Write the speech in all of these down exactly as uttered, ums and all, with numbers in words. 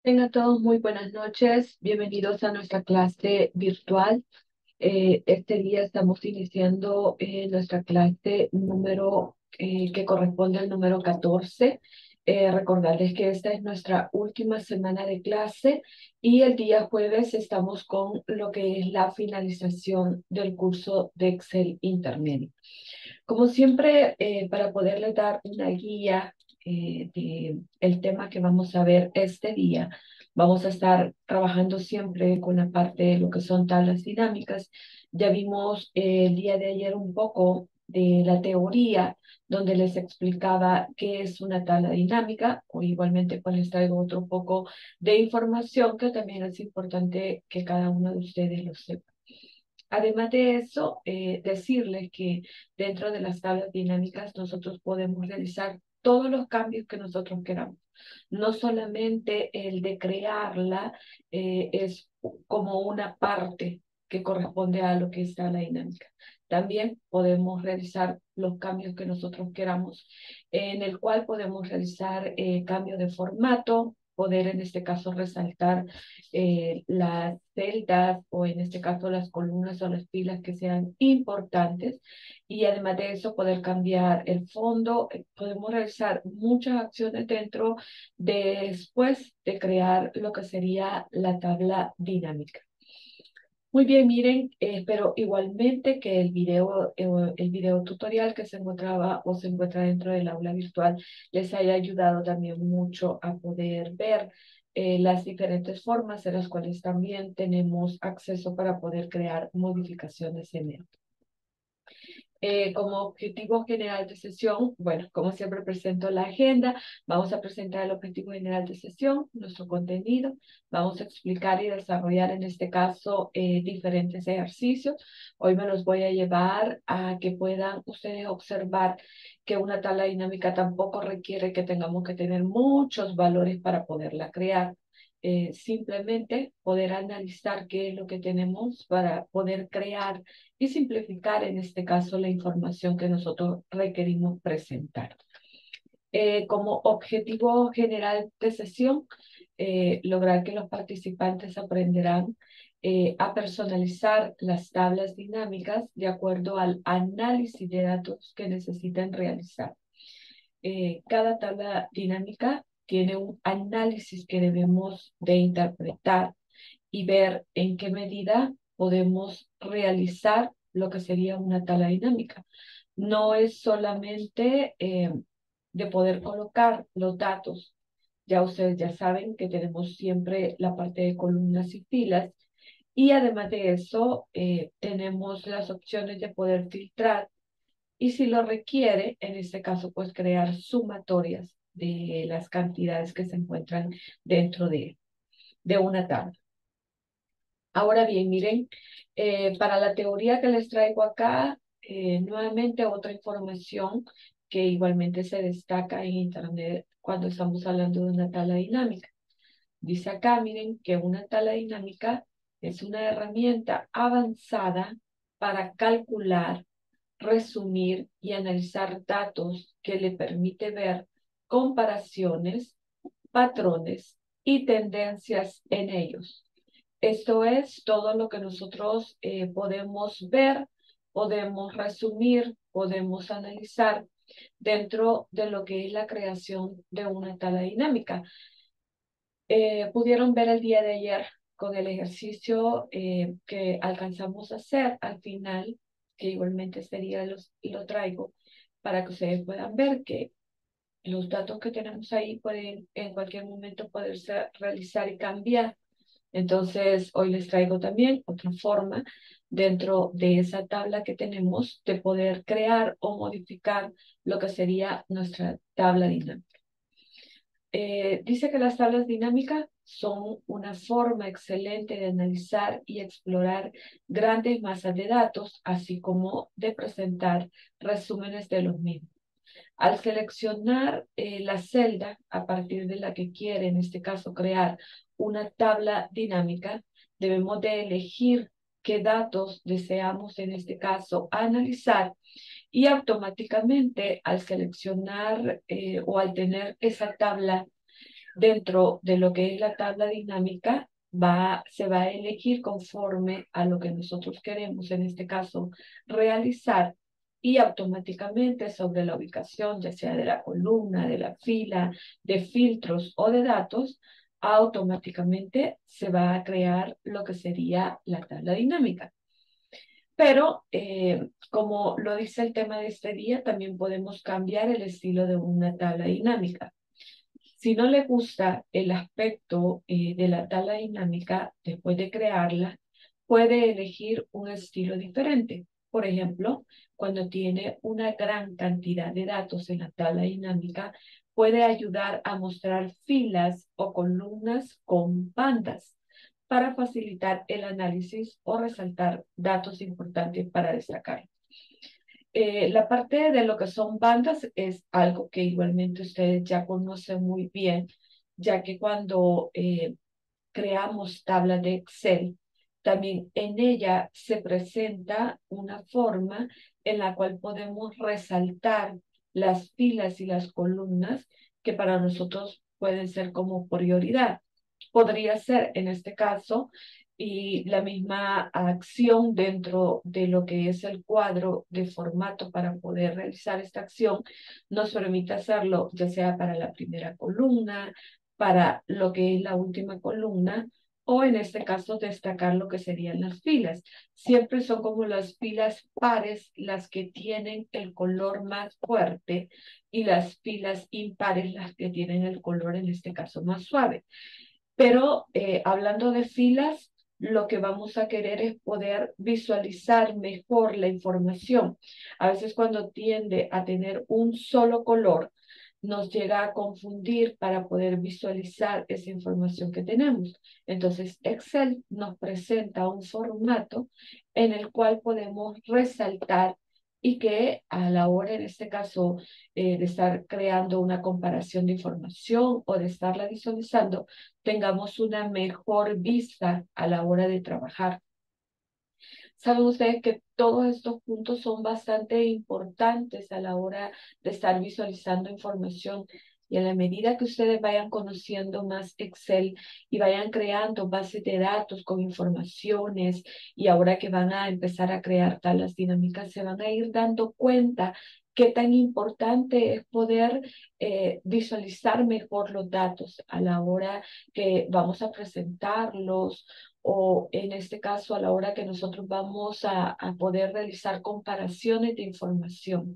Tengan todos muy buenas noches, bienvenidos a nuestra clase virtual. Eh, este día estamos iniciando eh, nuestra clase número eh, que corresponde al número catorce. Eh, recordarles que esta es nuestra última semana de clase y el día jueves estamos con lo que es la finalización del curso de Excel intermedio. Como siempre, eh, para poderles dar una guía eh, de el tema que vamos a ver este día, vamos a estar trabajando siempre con la parte de lo que son tablas dinámicas. Ya vimos eh, el día de ayer un poco de la teoría, donde les explicaba qué es una tabla dinámica, o igualmente pues les traigo otro poco de información que también es importante que cada uno de ustedes lo sepa. Además de eso, eh, decirles que dentro de las tablas dinámicas nosotros podemos realizar todos los cambios que nosotros queramos. No solamente el de crearla eh, es como una parte que corresponde a lo que está la dinámica. También podemos realizar los cambios que nosotros queramos, en el cual podemos realizar eh, cambios de formato, poder en este caso resaltar eh, las celdas o en este caso las columnas o las filas que sean importantes y además de eso poder cambiar el fondo. Eh, Podemos realizar muchas acciones dentro de, después de crear lo que sería la tabla dinámica. Muy bien, miren, eh, espero igualmente que el video, eh, el video tutorial que se encontraba o se encuentra dentro del aula virtual les haya ayudado también mucho a poder ver eh, las diferentes formas en las cuales también tenemos acceso para poder crear modificaciones en él. Eh, como objetivo general de sesión, bueno, como siempre presento la agenda, vamos a presentar el objetivo general de sesión, nuestro contenido, vamos a explicar y desarrollar en este caso eh, diferentes ejercicios. Hoy me los voy a llevar a que puedan ustedes observar que una tabla dinámica tampoco requiere que tengamos que tener muchos valores para poderla crear. Eh, simplemente poder analizar qué es lo que tenemos para poder crear y simplificar en este caso la información que nosotros requerimos presentar. Eh, como objetivo general de sesión, eh, lograr que los participantes aprenderán eh, a personalizar las tablas dinámicas de acuerdo al análisis de datos que necesitan realizar. Eh, cada tabla dinámica tiene un análisis que debemos de interpretar y ver en qué medida podemos realizar lo que sería una tabla dinámica. No es solamente eh, de poder colocar los datos. Ya ustedes ya saben que tenemos siempre la parte de columnas y filas y además de eso eh, tenemos las opciones de poder filtrar y si lo requiere, en este caso, pues crear sumatorias de las cantidades que se encuentran dentro de, de una tabla. Ahora bien, miren, eh, para la teoría que les traigo acá, eh, nuevamente otra información que igualmente se destaca en Internet cuando estamos hablando de una tabla dinámica. Dice acá, miren, que una tabla dinámica es una herramienta avanzada para calcular, resumir y analizar datos que le permite ver comparaciones, patrones y tendencias en ellos. Esto es todo lo que nosotros eh, podemos ver, podemos resumir, podemos analizar dentro de lo que es la creación de una tabla dinámica. Eh, pudieron ver el día de ayer con el ejercicio eh, que alcanzamos a hacer al final, que igualmente este día los, lo traigo para que ustedes puedan ver que los datos que tenemos ahí pueden en cualquier momento poderse realizar y cambiar. Entonces, hoy les traigo también otra forma dentro de esa tabla que tenemos de poder crear o modificar lo que sería nuestra tabla dinámica. Eh, dice que las tablas dinámicas son una forma excelente de analizar y explorar grandes masas de datos, así como de presentar resúmenes de los mismos. Al seleccionar eh, la celda a partir de la que quiere, en este caso, crear una tabla dinámica, debemos de elegir qué datos deseamos, en este caso, analizar y automáticamente al seleccionar eh, o al tener esa tabla Dentro de lo que es la tabla dinámica, va, se va a elegir conforme a lo que nosotros queremos, en este caso, realizar, y automáticamente sobre la ubicación, ya sea de la columna, de la fila, de filtros o de datos, automáticamente se va a crear lo que sería la tabla dinámica. Pero, eh, como lo dice el tema de este día, también podemos cambiar el estilo de una tabla dinámica. Si no le gusta el aspecto eh, de la tabla dinámica después de crearla, puede elegir un estilo diferente. Por ejemplo, cuando tiene una gran cantidad de datos en la tabla dinámica, puede ayudar a mostrar filas o columnas con bandas para facilitar el análisis o resaltar datos importantes para destacar. Eh, la parte de lo que son bandas es algo que igualmente ustedes ya conocen muy bien, ya que cuando eh, creamos tablas de Excel, también en ella se presenta una forma en la cual podemos resaltar las filas y las columnas que para nosotros pueden ser como prioridad. Podría ser en este caso y la misma acción dentro de lo que es el cuadro de formato para poder realizar esta acción nos permite hacerlo ya sea para la primera columna, para lo que es la última columna, o en este caso destacar lo que serían las filas. Siempre son como las filas pares las que tienen el color más fuerte y las filas impares las que tienen el color en este caso más suave. Pero eh, hablando de filas, lo que vamos a querer es poder visualizar mejor la información. A veces cuando tiende a tener un solo color, nos llega a confundir para poder visualizar esa información que tenemos. Entonces, Excel nos presenta un formato en el cual podemos resaltar y que a la hora, en este caso, eh, de estar creando una comparación de información o de estarla visualizando, tengamos una mejor vista a la hora de trabajar. Saben ustedes que todos estos puntos son bastante importantes a la hora de estar visualizando información, y a la medida que ustedes vayan conociendo más Excel y vayan creando bases de datos con informaciones, y ahora que van a empezar a crear tablas dinámicas, se van a ir dando cuenta qué tan importante es poder eh, visualizar mejor los datos a la hora que vamos a presentarlos, o en este caso a la hora que nosotros vamos a, a poder realizar comparaciones de información.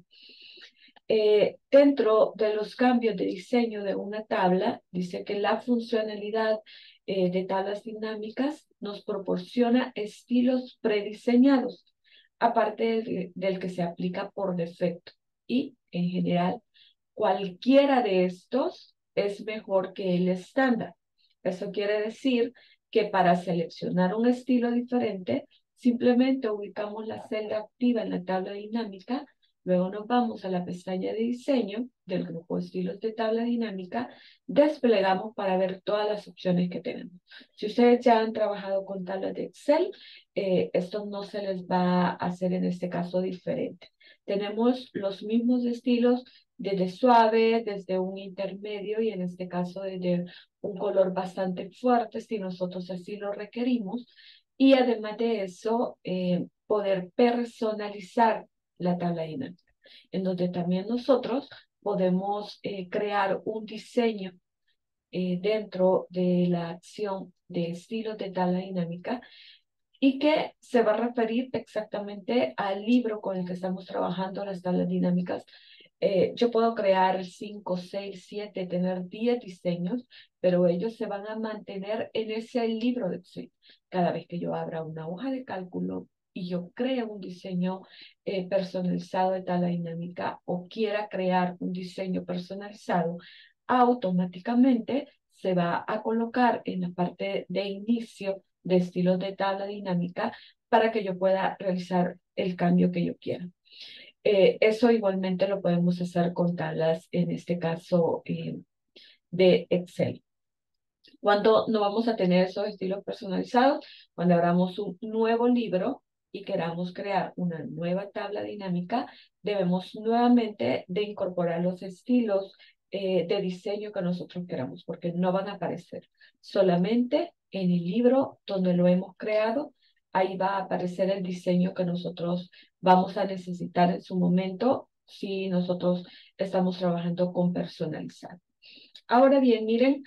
Eh, dentro de los cambios de diseño de una tabla, dice que la funcionalidad eh, de tablas dinámicas nos proporciona estilos prediseñados, aparte del, del que se aplica por defecto. Y en general, cualquiera de estos es mejor que el estándar. Eso quiere decir que para seleccionar un estilo diferente, simplemente ubicamos la celda activa en la tabla dinámica. Luego nos vamos a la pestaña de diseño del grupo de estilos de tabla dinámica, desplegamos para ver todas las opciones que tenemos. Si ustedes ya han trabajado con tablas de Excel, eh, esto no se les va a hacer en este caso diferente. Tenemos los mismos estilos desde suave, desde un intermedio y en este caso desde un color bastante fuerte si nosotros así lo requerimos. Y además de eso, eh, poder personalizar la tabla dinámica, en donde también nosotros podemos eh, crear un diseño eh, dentro de la acción de estilos de tabla dinámica y que se va a referir exactamente al libro con el que estamos trabajando las tablas dinámicas. Eh, yo puedo crear cinco, seis, siete, tener diez diseños, pero ellos se van a mantener en ese libro de Excel. Cada vez que yo abra una hoja de cálculo y yo cree un diseño eh, personalizado de tabla dinámica o quiera crear un diseño personalizado, automáticamente se va a colocar en la parte de inicio de estilos de tabla dinámica para que yo pueda realizar el cambio que yo quiera. Eh, eso igualmente lo podemos hacer con tablas, en este caso eh, de Excel. Cuando no vamos a tener esos estilos personalizados, cuando abramos un nuevo libro y queramos crear una nueva tabla dinámica, debemos nuevamente de incorporar los estilos eh, de diseño que nosotros queramos, porque no van a aparecer solamente en el libro donde lo hemos creado. Ahí va a aparecer el diseño que nosotros vamos a necesitar en su momento si nosotros estamos trabajando con personalizar. Ahora bien, miren,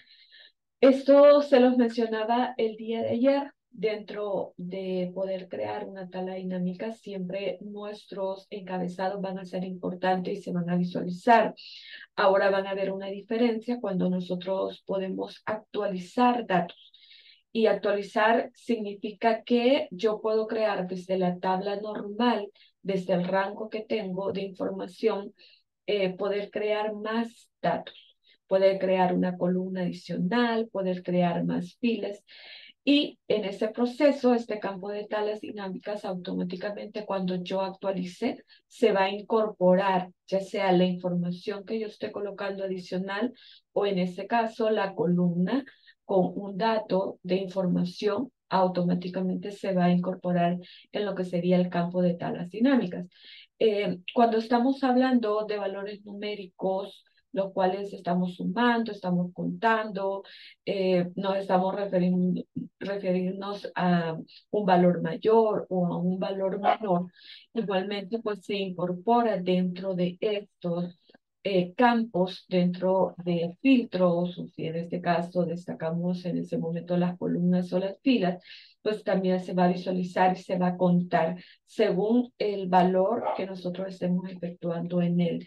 esto se los mencionaba el día de ayer. Dentro de poder crear una tabla dinámica, siempre nuestros encabezados van a ser importantes y se van a visualizar. Ahora van a ver una diferencia cuando nosotros podemos actualizar datos. Y actualizar significa que yo puedo crear desde la tabla normal, desde el rango que tengo de información, eh, poder crear más datos, poder crear una columna adicional, poder crear más filas. Y en ese proceso, este campo de tablas dinámicas automáticamente cuando yo actualice, se va a incorporar ya sea la información que yo esté colocando adicional o en este caso la columna con un dato de información automáticamente se va a incorporar en lo que sería el campo de tablas dinámicas. Eh, cuando estamos hablando de valores numéricos, los cuales estamos sumando, estamos contando, eh, nos estamos refiriendo, referirnos a un valor mayor o a un valor menor, igualmente pues se incorpora dentro de estos eh, campos, dentro de filtros, o si en este caso destacamos en ese momento las columnas o las filas, pues también se va a visualizar y se va a contar según el valor que nosotros estemos efectuando en él.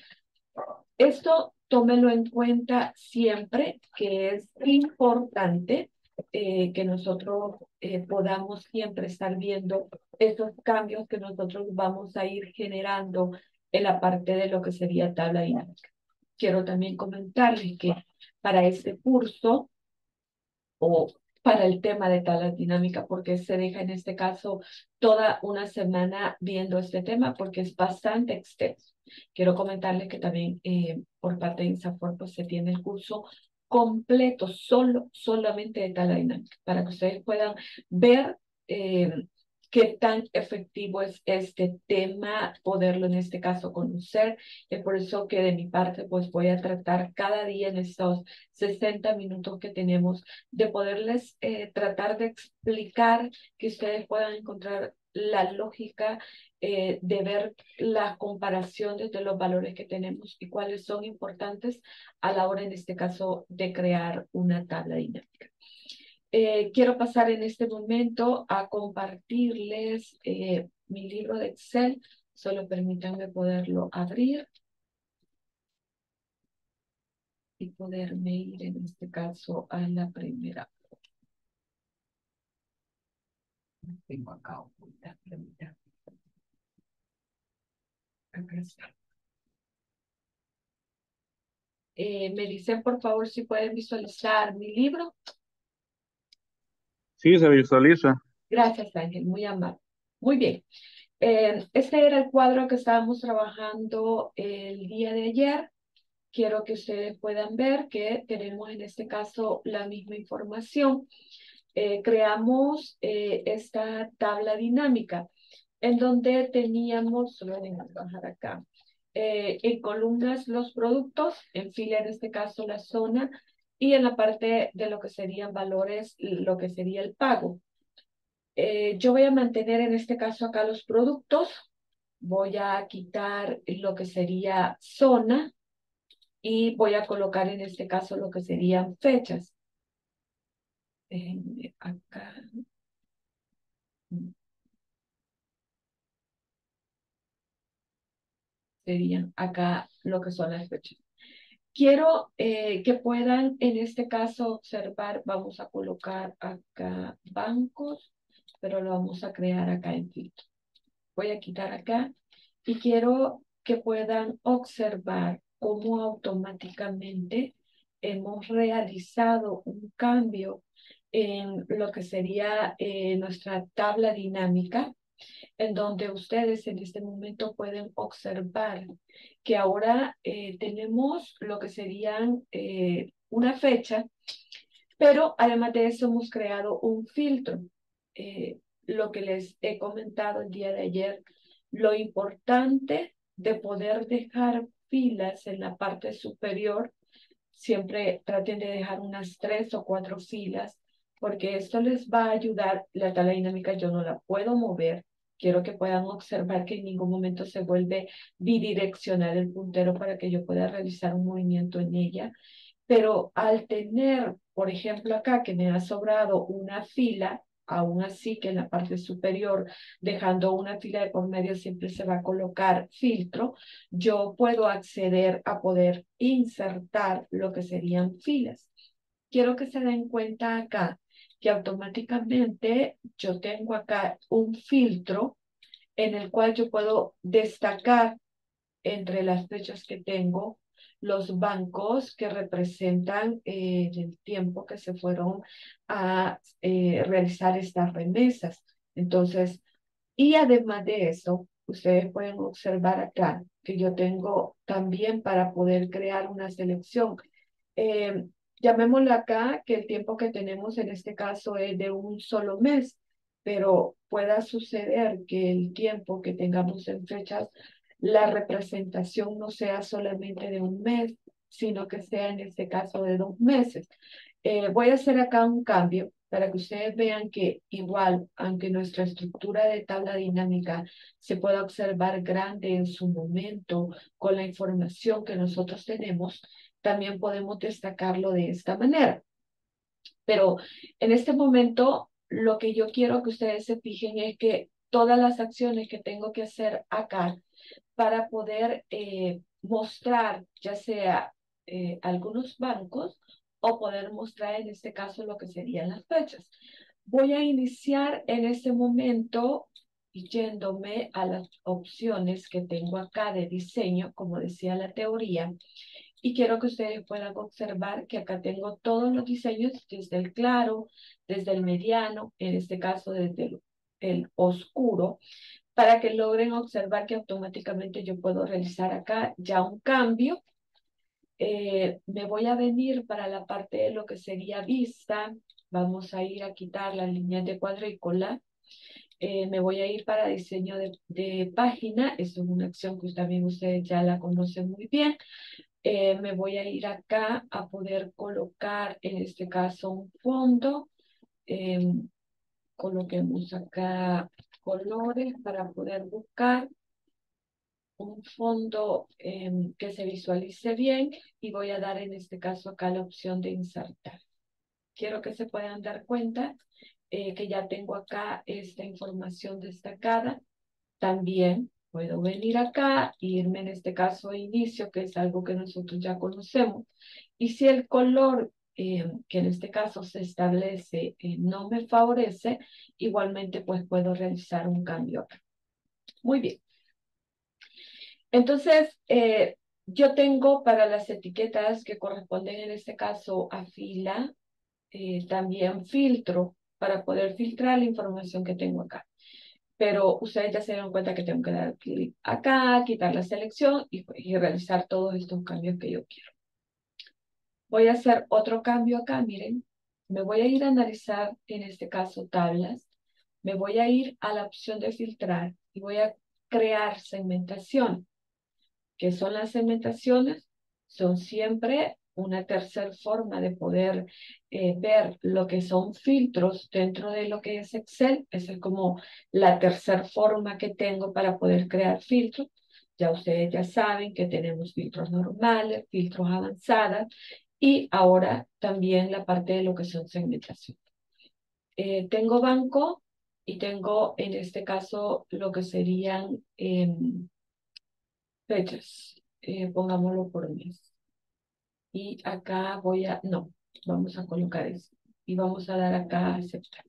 Esto tómelo en cuenta siempre, que es importante eh, que nosotros eh, podamos siempre estar viendo esos cambios que nosotros vamos a ir generando en la parte de lo que sería tabla dinámica. Quiero también comentarles que para este curso o para el tema de tabla dinámica, porque se deja en este caso toda una semana viendo este tema, porque es bastante extenso. Quiero comentarles que también eh, por parte de INSAFORP pues, se tiene el curso completo, solo, solamente de tabla dinámica, para que ustedes puedan ver eh, qué tan efectivo es este tema, poderlo en este caso conocer. Es por eso que de mi parte pues voy a tratar cada día en estos sesenta minutos que tenemos de poderles eh, tratar de explicar que ustedes puedan encontrar la lógica eh, de ver las comparaciones de los valores que tenemos y cuáles son importantes a la hora, en este caso, de crear una tabla dinámica. Eh, quiero pasar en este momento a compartirles eh, mi libro de Excel. Solo permítanme poderlo abrir y poderme ir, en este caso, a la primera. Tengo acá oculta, permítanme. Acá está. Eh, me dicen, por favor, si pueden visualizar mi libro. Sí, se visualiza. Gracias, Ángel, muy amable. Muy bien. Eh, este era el cuadro que estábamos trabajando el día de ayer. Quiero que ustedes puedan ver que tenemos en este caso la misma información. Eh, creamos eh, esta tabla dinámica en donde teníamos, solo voy a bajar acá, eh, en columnas los productos, en fila en este caso la zona, y en la parte de lo que serían valores, lo que sería el pago. Eh, yo voy a mantener en este caso acá los productos, voy a quitar lo que sería zona y voy a colocar en este caso lo que serían fechas. Déjenme acá. Serían acá lo que son las fechas. Quiero eh, que puedan en este caso observar, vamos a colocar acá bancos, pero lo vamos a crear acá en filtro. Voy a quitar acá y quiero que puedan observar cómo automáticamente hemos realizado un cambio en lo que sería eh, nuestra tabla dinámica, en donde ustedes en este momento pueden observar que ahora eh, tenemos lo que serían eh, una fecha, pero además de eso hemos creado un filtro. Eh, lo que les he comentado el día de ayer, lo importante de poder dejar filas en la parte superior siempre traten de dejar unas tres o cuatro filas, porque esto les va a ayudar. La tabla dinámica yo no la puedo mover. Quiero que puedan observar que en ningún momento se vuelve bidireccional el puntero para que yo pueda realizar un movimiento en ella. Pero al tener, por ejemplo, acá que me ha sobrado una fila, aún así que en la parte superior, dejando una fila de por medio, siempre se va a colocar filtro, yo puedo acceder a poder insertar lo que serían filas. Quiero que se den cuenta acá que automáticamente yo tengo acá un filtro en el cual yo puedo destacar entre las fechas que tengo los bancos que representan eh, el tiempo que se fueron a eh, realizar estas remesas. Entonces, y además de eso, ustedes pueden observar acá que yo tengo también para poder crear una selección. Eh, llamémoslo acá que el tiempo que tenemos en este caso es de un solo mes, pero pueda suceder que el tiempo que tengamos en fechas, la representación no sea solamente de un mes, sino que sea en este caso de dos meses. Eh, voy a hacer acá un cambio para que ustedes vean que igual, aunque nuestra estructura de tabla dinámica se pueda observar grande en su momento con la información que nosotros tenemos, también podemos destacarlo de esta manera. Pero en este momento, lo que yo quiero que ustedes se fijen es que todas las acciones que tengo que hacer acá para poder eh, mostrar, ya sea eh, algunos bancos o poder mostrar en este caso lo que serían las fechas. Voy a iniciar en este momento yéndome a las opciones que tengo acá de diseño, como decía la teoría, y quiero que ustedes puedan observar que acá tengo todos los diseños desde el claro, desde el mediano, en este caso desde el, el oscuro, para que logren observar que automáticamente yo puedo realizar acá ya un cambio. Eh, me voy a venir para la parte de lo que sería vista. Vamos a ir a quitar las líneas de cuadrícula. Eh, me voy a ir para diseño de, de página. Esto es una acción que también ustedes ya la conocen muy bien. Eh, me voy a ir acá a poder colocar, en este caso, un fondo. Eh, coloquemos acá colores para poder buscar un fondo eh, que se visualice bien y voy a dar en este caso acá la opción de insertar. Quiero que se puedan dar cuenta eh, que ya tengo acá esta información destacada. También puedo venir acá e irme en este caso a inicio, que es algo que nosotros ya conocemos. Y si el color eh, que en este caso se establece eh, no me favorece, igualmente pues puedo realizar un cambio acá. Muy bien. Entonces, eh, yo tengo para las etiquetas que corresponden en este caso a fila, eh, también filtro para poder filtrar la información que tengo acá. Pero ustedes ya se dieron cuenta que tengo que dar clic acá, quitar la selección y, y realizar todos estos cambios que yo quiero. Voy a hacer otro cambio acá, miren. Me voy a ir a analizar, en este caso, tablas. Me voy a ir a la opción de filtrar y voy a crear segmentación. ¿Qué son las segmentaciones? Son siempre una tercera forma de poder eh, ver lo que son filtros dentro de lo que es Excel. Esa es como la tercera forma que tengo para poder crear filtros. Ya ustedes ya saben que tenemos filtros normales, filtros avanzados y ahora también la parte de lo que son segmentación. Eh, tengo banco y tengo en este caso lo que serían eh, fechas. Eh, pongámoslo por mes. Y acá voy a, no, vamos a colocar eso. Y vamos a dar acá a aceptar.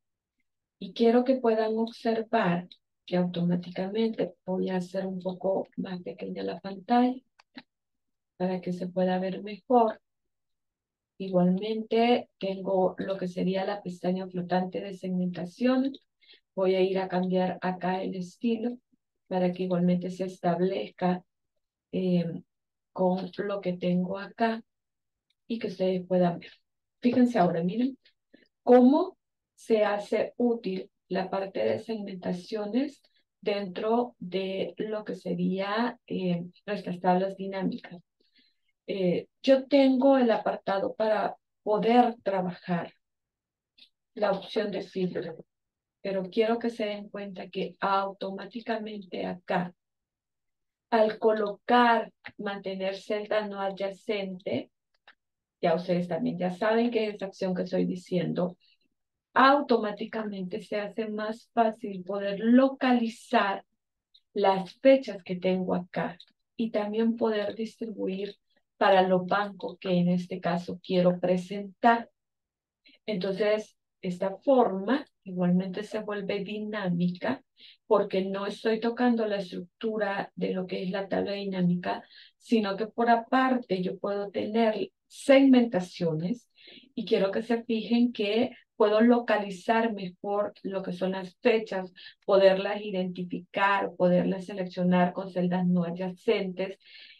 Y quiero que puedan observar que automáticamente voy a hacer un poco más pequeña la pantalla para que se pueda ver mejor. Igualmente tengo lo que sería la pestaña flotante de segmentación. Voy a ir a cambiar acá el estilo para que igualmente se establezca eh, con lo que tengo acá y que ustedes puedan ver. Fíjense ahora, miren cómo se hace útil la parte de segmentaciones dentro de lo que sería eh, nuestras tablas dinámicas. Eh, yo tengo el apartado para poder trabajar la opción de filtro, pero quiero que se den cuenta que automáticamente acá, al colocar mantener celda no adyacente, ya ustedes también ya saben que es esta acción que estoy diciendo, automáticamente se hace más fácil poder localizar las fechas que tengo acá y también poder distribuir para los bancos que en este caso quiero presentar. Entonces, esta forma igualmente se vuelve dinámica porque no estoy tocando la estructura de lo que es la tabla dinámica, sino que por aparte yo puedo tener segmentaciones y quiero que se fijen que puedo localizar mejor lo que son las fechas, poderlas identificar, poderlas seleccionar con celdas no adyacentes.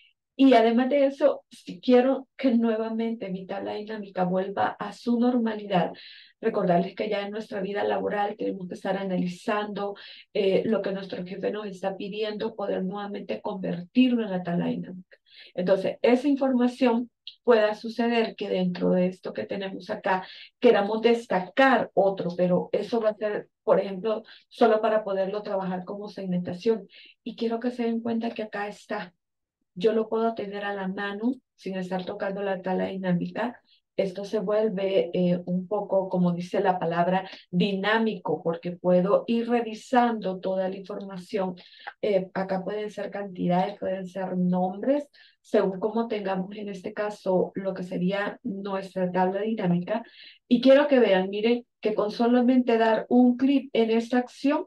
Y además de eso, si quiero que nuevamente mi tabla dinámica vuelva a su normalidad, recordarles que ya en nuestra vida laboral tenemos que estar analizando eh, lo que nuestro jefe nos está pidiendo, poder nuevamente convertirlo en la tabla dinámica. Entonces, esa información pueda suceder que dentro de esto que tenemos acá queramos destacar otro, pero eso va a ser, por ejemplo, solo para poderlo trabajar como segmentación. Y quiero que se den cuenta que acá está, yo lo puedo tener a la mano sin estar tocando la tabla dinámica. Esto se vuelve eh, un poco, como dice la palabra, dinámico, porque puedo ir revisando toda la información. Eh, acá pueden ser cantidades, pueden ser nombres, según como tengamos en este caso lo que sería nuestra tabla dinámica. Y quiero que vean, miren, que con solamente dar un clic en esta acción,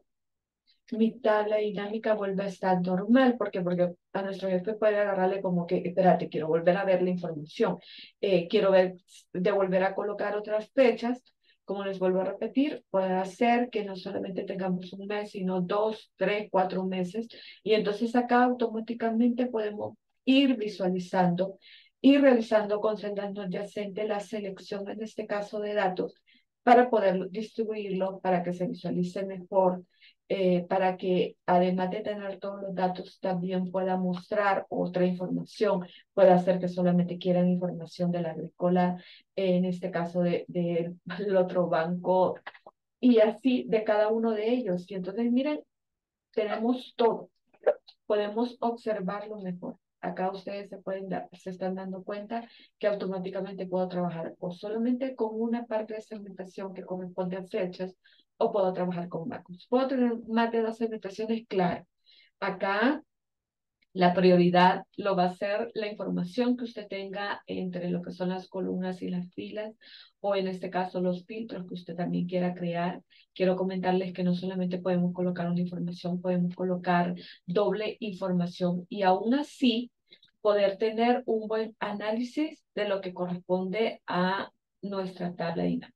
mi tabla dinámica vuelve a estar normal. ¿Por qué? Porque a nuestro jefe puede agarrarle como que, espérate, quiero volver a ver la información, eh, quiero ver, de volver a colocar otras fechas. Como les vuelvo a repetir, puede hacer que no solamente tengamos un mes, sino dos, tres, cuatro meses. Y entonces acá automáticamente podemos ir visualizando y realizando con celdas no adyacentes la selección, en este caso de datos, para poder distribuirlo, para que se visualice mejor, eh, para que además de tener todos los datos también pueda mostrar otra información, puede hacer que solamente quieran información de la agrícola, en este caso de, de, del otro banco, y así de cada uno de ellos. Y entonces miren, tenemos todo, podemos observarlo mejor. Acá ustedes se pueden dar, se están dando cuenta que automáticamente puedo trabajar o solamente con una parte de segmentación que corresponde a fechas, o puedo trabajar con macros. Puedo tener más de dos segmentaciones, claro. Acá la prioridad lo va a ser la información que usted tenga entre lo que son las columnas y las filas, o en este caso los filtros que usted también quiera crear. Quiero comentarles que no solamente podemos colocar una información, podemos colocar doble información y aún así poder tener un buen análisis de lo que corresponde a nuestra tabla dinámica.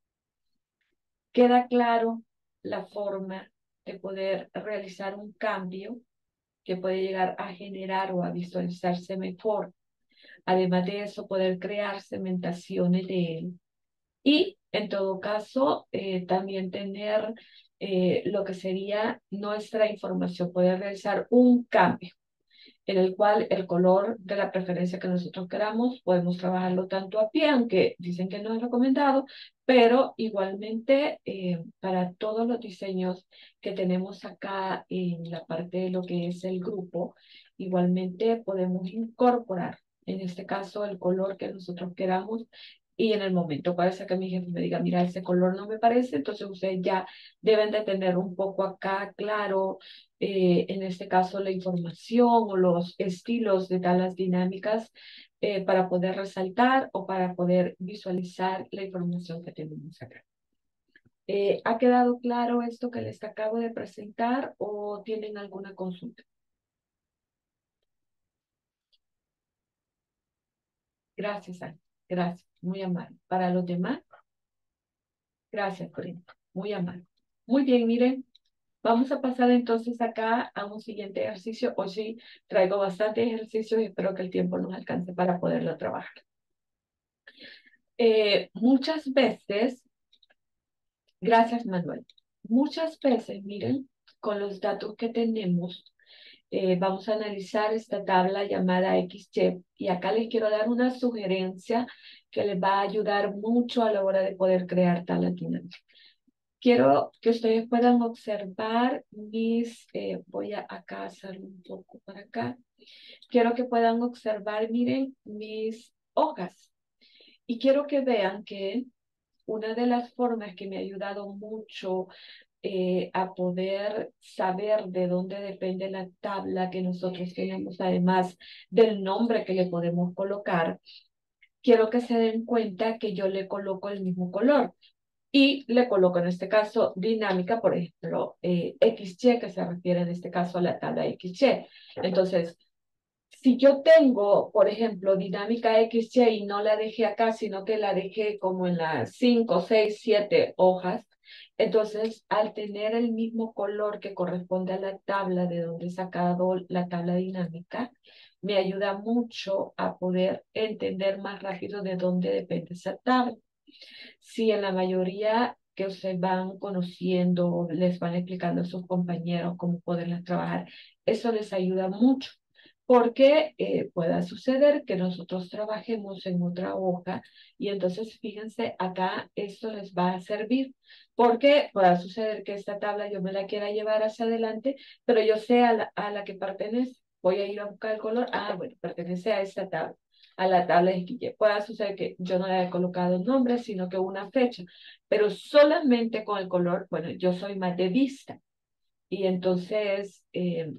Queda claro la forma de poder realizar un cambio que puede llegar a generar o a visualizarse mejor. Además de eso, poder crear segmentaciones de él. Y en todo caso, eh, también tener eh, lo que sería nuestra información, poder realizar un cambio en el cual el color de la preferencia que nosotros queramos, podemos trabajarlo tanto a pie, aunque dicen que no es recomendado, pero igualmente eh, para todos los diseños que tenemos acá en la parte de lo que es el grupo, igualmente podemos incorporar, en este caso, el color que nosotros queramos. Y en el momento parece que mi jefe me diga, mira, ese color no me parece, entonces ustedes ya deben de tener un poco acá claro, eh, en este caso, la información o los estilos de tablas dinámicas, eh, para poder resaltar o para poder visualizar la información que tenemos acá. Eh, ¿ha quedado claro esto que les acabo de presentar o tienen alguna consulta? Gracias, Ana. Gracias. Muy amable. Para los demás, gracias, Corina. Muy amable. Muy bien, miren. Vamos a pasar entonces acá a un siguiente ejercicio. Hoy sí traigo bastantes ejercicios y espero que el tiempo nos alcance para poderlo trabajar. Eh, muchas veces, gracias Manuel, muchas veces, miren, con los datos que tenemos, Eh, vamos a analizar esta tabla llamada X Y y acá les quiero dar una sugerencia que les va a ayudar mucho a la hora de poder crear tablas dinámicas. Quiero que ustedes puedan observar mis, eh, voy a acá hacerlo un poco para acá. Quiero que puedan observar, miren, mis hojas. Y quiero que vean que una de las formas que me ha ayudado mucho eh, a poder saber de dónde depende la tabla que nosotros tenemos, además del nombre que le podemos colocar, quiero que se den cuenta que yo le coloco el mismo color. Y le coloco en este caso dinámica, por ejemplo, eh, X Y, que se refiere en este caso a la tabla X Y. Entonces, si yo tengo, por ejemplo, dinámica X Y y no la dejé acá, sino que la dejé como en las cinco, seis, siete hojas, entonces al tener el mismo color que corresponde a la tabla de donde he sacado la tabla dinámica, me ayuda mucho a poder entender más rápido de dónde depende esa tabla. Si en la mayoría que ustedes van conociendo, les van explicando a sus compañeros cómo poderlas trabajar, eso les ayuda mucho, porque eh, pueda suceder que nosotros trabajemos en otra hoja y entonces fíjense, acá esto les va a servir, porque pueda suceder que esta tabla yo me la quiera llevar hacia adelante, pero yo sé a la, a la que pertenece. Voy a ir a buscar el color. Ah, bueno, pertenece a esta tabla, a la tabla de Guille. Pueda suceder que yo no le he colocado nombre, sino que una fecha, pero solamente con el color, bueno, yo soy más de vista. Y entonces, eh,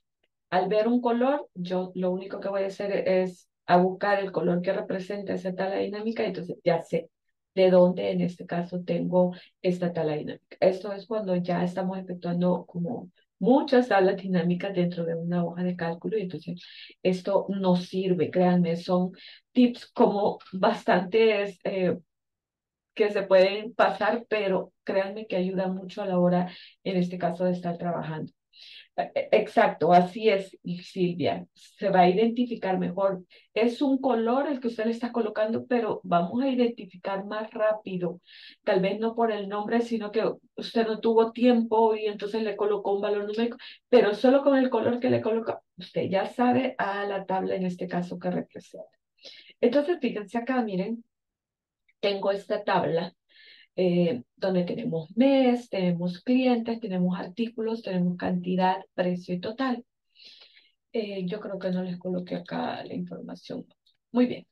al ver un color, yo lo único que voy a hacer es a buscar el color que representa esa tabla dinámica, y entonces ya sé de dónde en este caso tengo esta tabla dinámica. Esto es cuando ya estamos efectuando como muchas tablas dinámicas dentro de una hoja de cálculo, y entonces esto nos sirve, créanme, son tips como bastantes eh, que se pueden pasar, pero créanme que ayuda mucho a la hora, en este caso, de estar trabajando. E- Exacto, así es, y Silvia. Se va a identificar mejor. Es un color el que usted le está colocando, pero vamos a identificar más rápido. Tal vez no por el nombre, sino que usted no tuvo tiempo y entonces le colocó un valor numérico, pero solo con el color que le coloca, usted ya sabe a la tabla en este caso que representa. Entonces, fíjense acá, miren, tengo esta tabla eh, donde tenemos mes, tenemos clientes, tenemos artículos, tenemos cantidad, precio y total. Eh, yo creo que no les coloqué acá la información. Muy bien.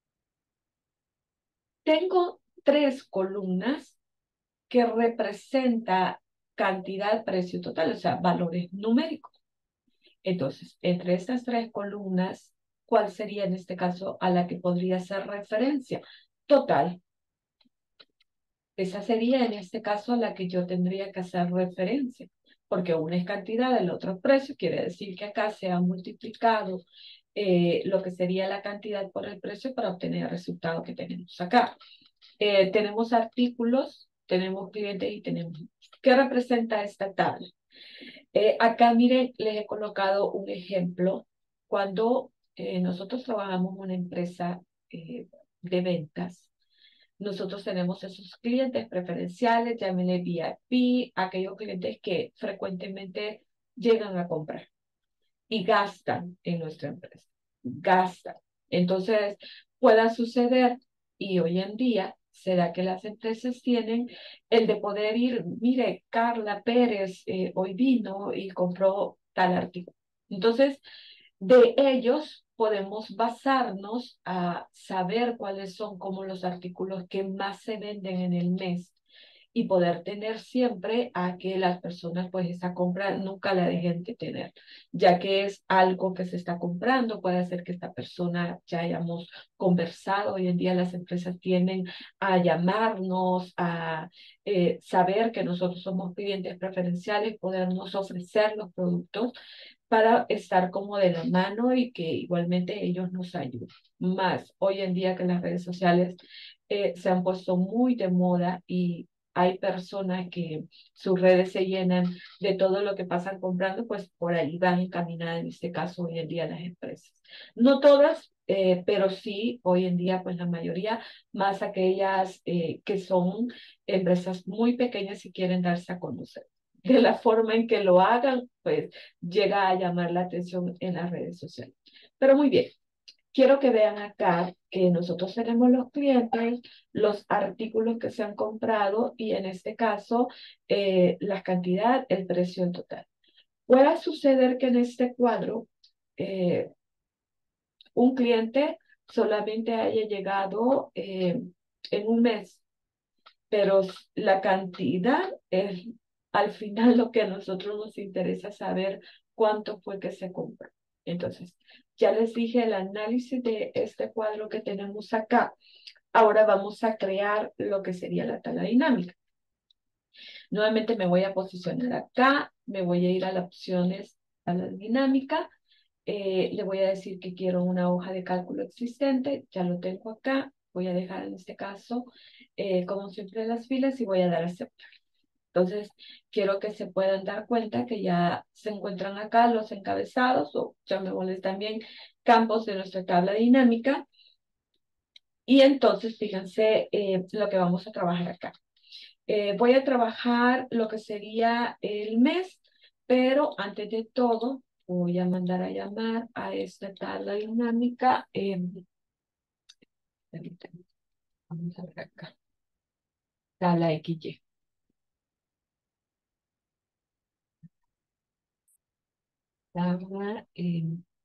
Tengo tres columnas que representan cantidad, precio y total, o sea, valores numéricos. Entonces, entre estas tres columnas, ¿cuál sería en este caso a la que podría ser referencia? Total. Esa sería en este caso la que yo tendría que hacer referencia, porque una es cantidad, el otro es precio, quiere decir que acá se ha multiplicado eh, lo que sería la cantidad por el precio para obtener el resultado que tenemos acá. Eh, tenemos artículos, tenemos clientes y tenemos... ¿Qué representa esta tabla? Eh, acá, miren, les he colocado un ejemplo. Cuando eh, nosotros trabajamos en una empresa eh, de ventas, nosotros tenemos esos clientes preferenciales, llámenle V I P, aquellos clientes que frecuentemente llegan a comprar y gastan en nuestra empresa, gastan. Entonces, pueda suceder, y hoy en día, será que las empresas tienen el de poder ir, mire, Carla Pérez eh, hoy vino y compró tal artículo. Entonces, de ellos podemos basarnos a saber cuáles son como los artículos que más se venden en el mes y poder tener siempre a que las personas pues esa compra nunca la dejen de tener, ya que es algo que se está comprando, puede ser que esta persona ya hayamos conversado, hoy en día las empresas tienden a llamarnos, a eh, saber que nosotros somos clientes preferenciales, podernos ofrecer los productos para estar como de la mano y que igualmente ellos nos ayuden. Más hoy en día que las redes sociales eh, se han puesto muy de moda y hay personas que sus redes se llenan de todo lo que pasan comprando, pues por ahí van encaminadas en este caso hoy en día las empresas. No todas, eh, pero sí hoy en día pues la mayoría, más aquellas eh, que son empresas muy pequeñas y quieren darse a conocer. de la forma en que lo hagan, pues llega a llamar la atención en las redes sociales. Pero muy bien, quiero que vean acá que nosotros tenemos los clientes, los artículos que se han comprado y en este caso eh, la cantidad, el precio en total. Puede suceder que en este cuadro eh, un cliente solamente haya llegado eh, en un mes, pero la cantidad es al final lo que a nosotros nos interesa saber cuánto fue que se compró. Entonces, ya les dije el análisis de este cuadro que tenemos acá. Ahora vamos a crear lo que sería la tabla dinámica. Nuevamente me voy a posicionar acá, me voy a ir a las opciones, a la dinámica. Eh, le voy a decir que quiero una hoja de cálculo existente, ya lo tengo acá. Voy a dejar en este caso, eh, como siempre, las filas y voy a dar a aceptar. Entonces, quiero que se puedan dar cuenta que ya se encuentran acá los encabezados, o llamémosles también campos de nuestra tabla dinámica. Y entonces, fíjense eh, lo que vamos a trabajar acá. Eh, voy a trabajar lo que sería el mes, pero antes de todo, voy a mandar a llamar a esta tabla dinámica. Eh, permítanme, vamos a ver acá. Tabla X Y. Tabla eh,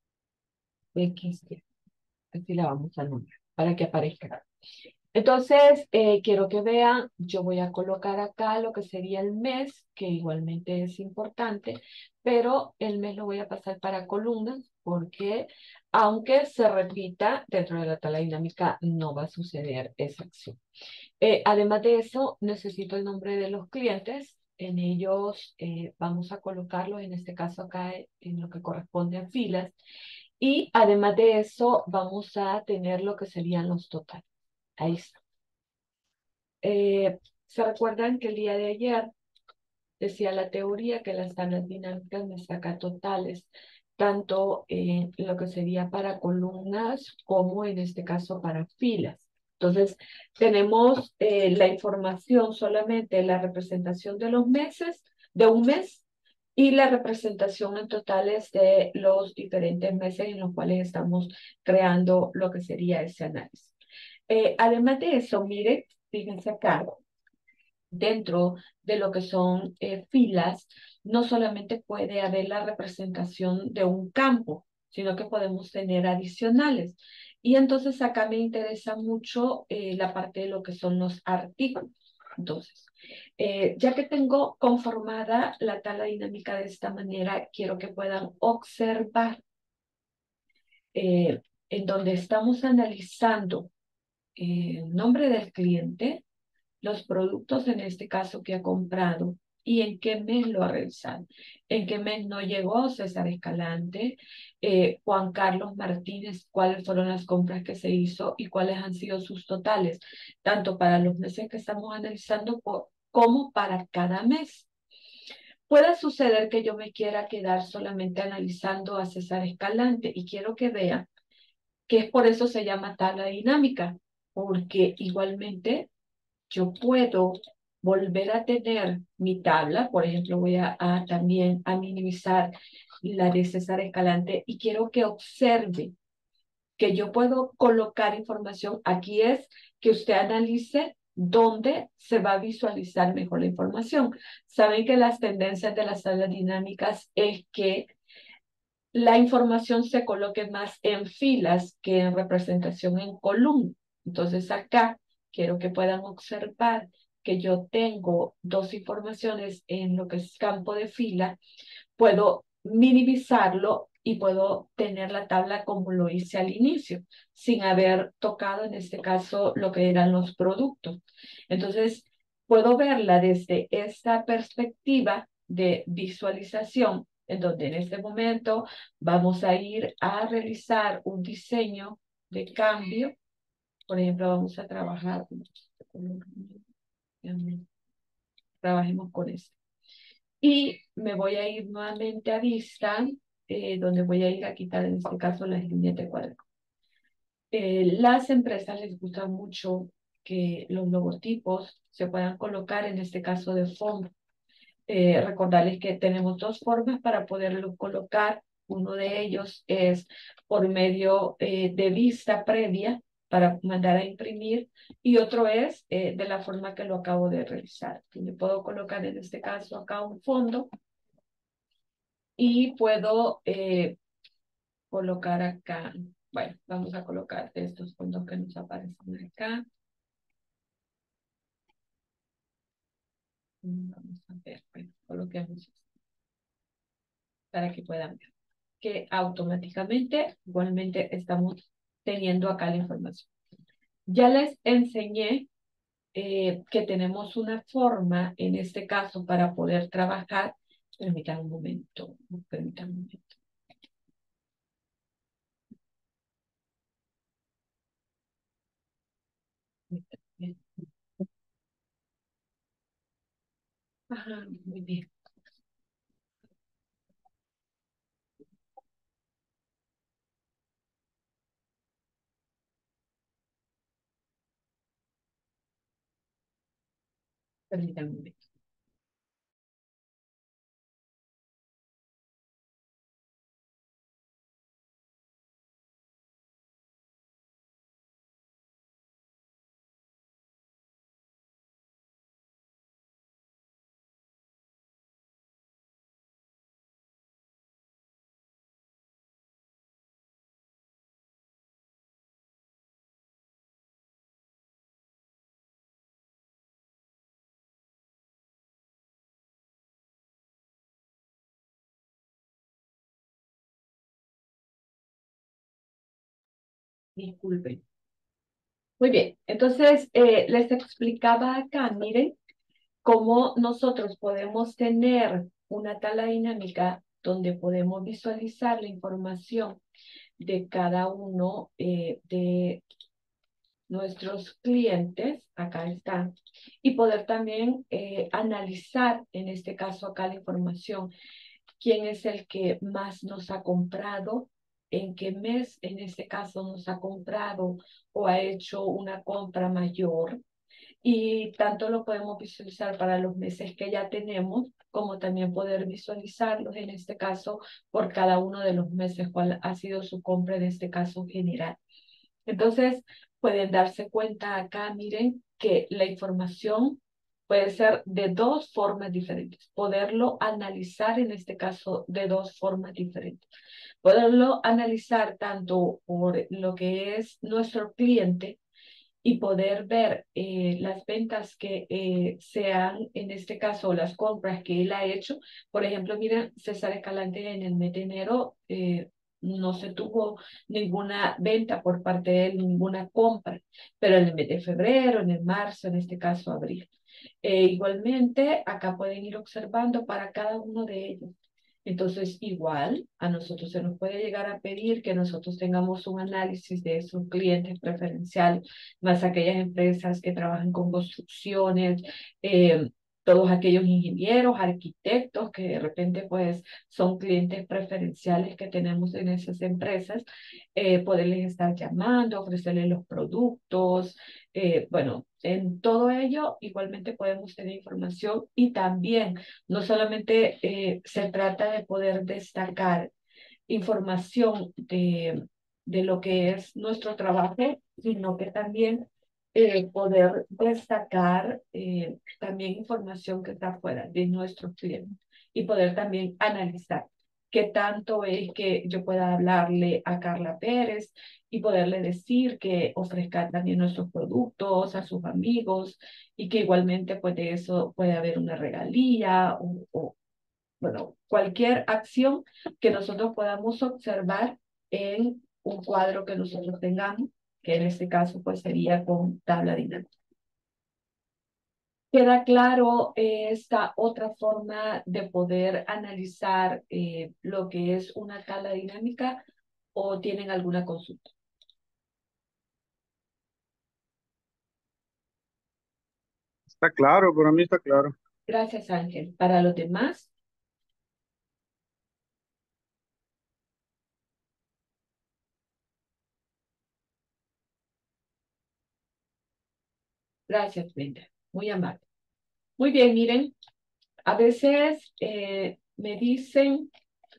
X Y. Así la vamos a nombrar para que aparezca. Entonces, eh, quiero que vean, yo voy a colocar acá lo que sería el mes, que igualmente es importante, pero el mes lo voy a pasar para columnas, porque aunque se repita dentro de la tabla dinámica, no va a suceder esa acción. Eh, además de eso, necesito el nombre de los clientes. En ellos eh, vamos a colocarlos, en este caso acá, en lo que corresponde a filas. Y además de eso, vamos a tener lo que serían los totales. Ahí está. Eh, ¿Se recuerdan que el día de ayer decía la teoría que las tablas dinámicas me saca totales, tanto en lo que sería para columnas como en este caso para filas? Entonces, tenemos eh, la información solamente, la representación de los meses, de un mes, y la representación en totales de los diferentes meses en los cuales estamos creando lo que sería ese análisis. Eh, además de eso, miren, fíjense acá, dentro de lo que son eh, filas, no solamente puede haber la representación de un campo, sino que podemos tener adicionales. Y entonces acá me interesa mucho eh, la parte de lo que son los artículos. Entonces, eh, ya que tengo conformada la tabla dinámica de esta manera, quiero que puedan observar eh, en donde estamos analizando eh, el nombre del cliente, los productos en este caso que ha comprado y en qué mes lo ha realizado. En qué mes no llegó César Escalante, eh, Juan Carlos Martínez, cuáles fueron las compras que se hizo y cuáles han sido sus totales, tanto para los meses que estamos analizando por, como para cada mes. Puede suceder que yo me quiera quedar solamente analizando a César Escalante y quiero que vean que es por eso se llama tabla dinámica, porque igualmente yo puedo volver a tener mi tabla, por ejemplo, voy a, a también a minimizar la de César Escalante y quiero que observe que yo puedo colocar información. Aquí es que usted analice dónde se va a visualizar mejor la información. Saben que las tendencias de las tablas dinámicas es que la información se coloque más en filas que en representación en columna. Entonces acá quiero que puedan observar que yo tengo dos informaciones en lo que es campo de fila. Puedo minimizarlo y puedo tener la tabla como lo hice al inicio, sin haber tocado en este caso lo que eran los productos. Entonces, puedo verla desde esta perspectiva de visualización, en donde en este momento vamos a ir a realizar un diseño de cambio. Por ejemplo, vamos a trabajar, trabajemos con esto. Y me voy a ir nuevamente a vista, eh, donde voy a ir a quitar en este caso las líneas de cuadro. Eh, las empresas les gusta mucho que los logotipos se puedan colocar en este caso de fondo. Eh, recordarles que tenemos dos formas para poderlo colocar. Uno de ellos es por medio eh, de vista previa para mandar a imprimir y otro es eh, de la forma que lo acabo de realizar. Le puedo colocar en este caso acá un fondo y puedo eh, colocar acá, bueno, vamos a colocar estos fondos que nos aparecen acá. Vamos a ver, bueno, coloquemos para que puedan ver que automáticamente igualmente estamos teniendo acá la información. Ya les enseñé eh, que tenemos una forma, en este caso, para poder trabajar. Permítanme un momento, permítanme un momento. Ajá, muy bien. Permítanme un momento. Disculpen. Muy bien, entonces eh, les explicaba acá, miren, cómo nosotros podemos tener una tabla dinámica donde podemos visualizar la información de cada uno eh, de nuestros clientes, acá está, y poder también eh, analizar, en este caso acá la información, quién es el que más nos ha comprado, en qué mes en este caso nos ha comprado o ha hecho una compra mayor, y tanto lo podemos visualizar para los meses que ya tenemos, como también poder visualizarlos en este caso por cada uno de los meses, cuál ha sido su compra en este caso general. Entonces, pueden darse cuenta acá, miren, que la información puede ser de dos formas diferentes. Poderlo analizar en este caso de dos formas diferentes. Poderlo analizar tanto por lo que es nuestro cliente, y poder ver eh, las ventas que eh, sean, en este caso, las compras que él ha hecho. Por ejemplo, miren, César Escalante en el mes de enero eh, no se tuvo ninguna venta por parte de él, ninguna compra, pero en el mes de febrero, en el marzo, en este caso, abril. Eh, igualmente, acá pueden ir observando para cada uno de ellos. Entonces, igual a nosotros se nos puede llegar a pedir que nosotros tengamos un análisis de esos clientes preferenciales, más aquellas empresas que trabajan con construcciones, eh, todos aquellos ingenieros, arquitectos que de repente pues son clientes preferenciales que tenemos en esas empresas, eh, poderles estar llamando, ofrecerles los productos, eh, bueno, en todo ello igualmente podemos tener información y también no solamente eh, se trata de poder destacar información de, de lo que es nuestro trabajo, sino que también eh, poder destacar eh, también información que está fuera de nuestros clientes y poder también analizar qué tanto es que yo pueda hablarle a Carla Pérez y poderle decir que ofrezca también nuestros productos a sus amigos y que igualmente pues de eso puede haber una regalía o, o bueno, cualquier acción que nosotros podamos observar en un cuadro que nosotros tengamos, que en este caso pues sería con tabla dinámica. ¿Queda claro eh, esta otra forma de poder analizar eh, lo que es una tabla dinámica o tienen alguna consulta? Está claro, para mí está claro. Gracias, Ángel. Para los demás, gracias, Brenda. Muy amable. Muy bien, miren. A veces eh, me dicen,